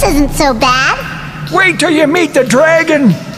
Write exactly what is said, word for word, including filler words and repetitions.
isn't so bad. Wait till you meet the dragon.